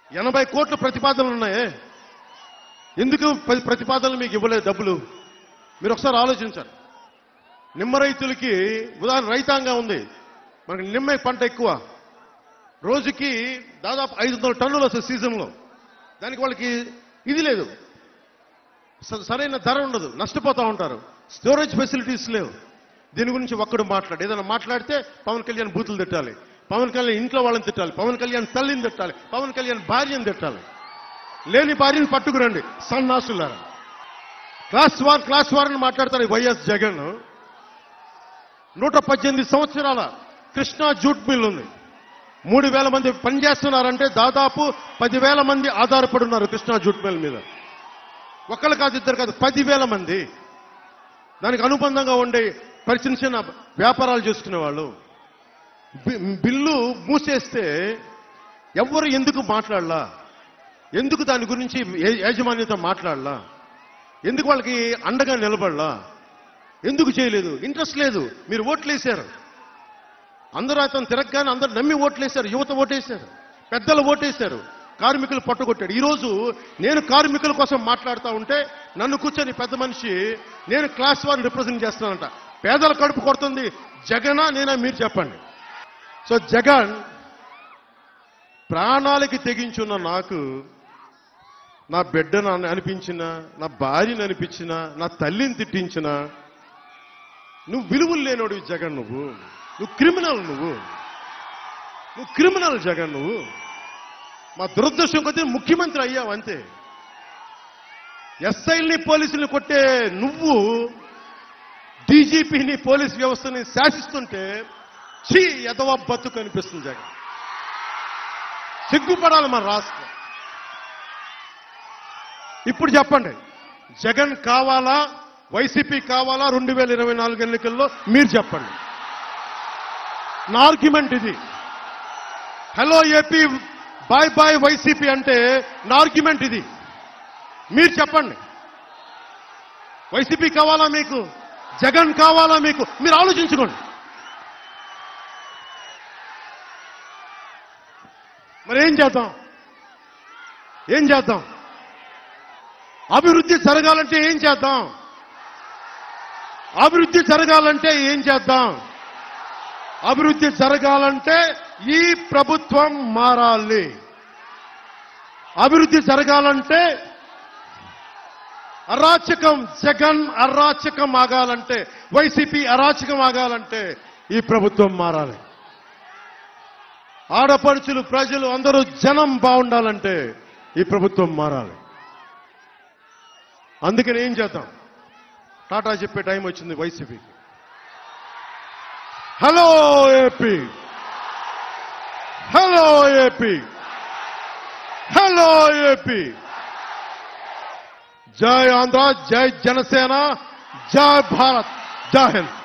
80 కోట్ల ప్రతిపాదనలు ఉన్నాయే, ఎందుకు ప్రతిపాదనలు మీకు ఇవ్వలేదు డబ్బులు? మీరు ఒకసారి ఆలోచించారు. నిమ్మ రైతులకి ఉదాహరణ రైతాంగం ఉంది, మనకి నిమ్మ పంట ఎక్కువ, రోజుకి దాదాపు 500 టన్నులు వస్తుంది సీజన్లో. దానికి వాళ్ళకి ఇది లేదు, సరైన ధర ఉండదు, నష్టపోతూ ఉంటారు. స్టోరేజ్ ఫెసిలిటీస్ లేవు. దీని గురించి ఒక్కడు ఏదైనా మాట్లాడితే పవన్ కళ్యాణ్ బూతులు తిట్టాలి, పవన్ కళ్యాణ్ ఇంట్లో వాళ్ళని తిట్టాలి, పవన్ కళ్యాణ్ తల్లిని తిట్టాలి, పవన్ కళ్యాణ్ భార్యను తిట్టాలి. లేని భార్యను పట్టుకురండి సన్నాసులారా. క్లాస్ వార్ అని మాట్లాడతారు వైఎస్ జగన్. 118 సంవత్సరాల కృష్ణా జూట్ మిల్ ఉంది. 3,000 మంది పనిచేస్తున్నారంటే దాదాపు 10,000 మంది ఆధారపడి ఉన్నారు కృష్ణా జూట్ మిల్ మీద. ఒకళ్ళు కాదు, ఇద్దరు కాదు, 10,000 మంది దానికి అనుబంధంగా ఉండే చిన్న చిన్న వ్యాపారాలు చేసుకునే వాళ్ళు. బిల్లు మూసేస్తే ఎవరు ఎందుకు మాట్లాడలా? ఎందుకు దాని గురించి యాజమాన్యత మాట్లాడలా? ఎందుకు వాళ్ళకి అండగా నిలబడలా? ఎందుకు చేయలేదు? ఇంట్రెస్ట్ లేదు. మీరు ఓట్లేశారు, అందరూ అతను తిరగగానే అందరూ నమ్మి ఓట్లేశారు. యువత ఓటేశారు, పెద్దలు ఓటేశారు, కార్మికులు పట్టుకొట్టాడు. ఈరోజు నేను కార్మికుల కోసం మాట్లాడుతూ ఉంటే నన్ను కూర్చొని పెద్ద మనిషి నేను క్లాస్ వారిని రిప్రజెంట్ చేస్తున్నానంట. పేదల కడుపు కొడుతుంది జగనా నేనా? మీరు చెప్పండి. సో జగన్ ప్రాణాలకి తెగించున్న నాకు, నా బిడ్డను అనిపించిన, నా భార్యను అనిపించిన, నా తల్లిని తిట్టించిన, నువ్వు విలువలు లేనోడు జగన్. నువ్వు క్రిమినల్, నువ్వు క్రిమినల్ జగన్. నువ్వు మా దురదృష్టం కొద్దీ ముఖ్యమంత్రి అయ్యావు అంతే. ఎస్ఐల్ని పోలీసుల్ని కొట్టే నువ్వు డీజీపీని పోలీస్ వ్యవస్థని శాసిస్తుంటే చీ ఎదవ బతుకు అనిపిస్తుంది జగన్. సిగ్గుపడాలి మన రాష్ట్రం. ఇప్పుడు చెప్పండి, జగన్ కావాలా వైసీపీ కావాలా 2024 ఎన్నికల్లో? మీరు చెప్పండి. నా ఆర్గ్యుమెంట్ ఇది. Hello AP, bye bye YCP అంటే నా ఆర్గ్యుమెంట్ ఇది. మీరు చెప్పండి, వైసీపీ కావాలా మీకు? జగన్ కావాలా మీకు? మీరు ఆలోచించుకోండి. మరి ఏం చేద్దాం? ఏం చేద్దాం? అభివృద్ధి జరగాలంటే ఏం చేద్దాం? అభివృద్ధి జరగాలంటే ఏం చేద్దాం? అభివృద్ధి జరగాలంటే ఈ ప్రభుత్వం మారాలి. అభివృద్ధి జరగాలంటే అరాచకం, జగన్ అరాచకం ఆగాలంటే, వైసీపీ అరాచకం ఆగాలంటే ఈ ప్రభుత్వం మారాలి. ఆడపడుచులు, ప్రజలు అందరూ జనం బాగుండాలంటే ఈ ప్రభుత్వం మారాలి. అందుకని ఏం చేద్దాం? టాటా చెప్పే టైం వచ్చింది వైసీపీకి. Hello AP, hello AP, hello AP. జై ఆంధ్ర, జై జనసేన, జై భారత్, జై హింద్.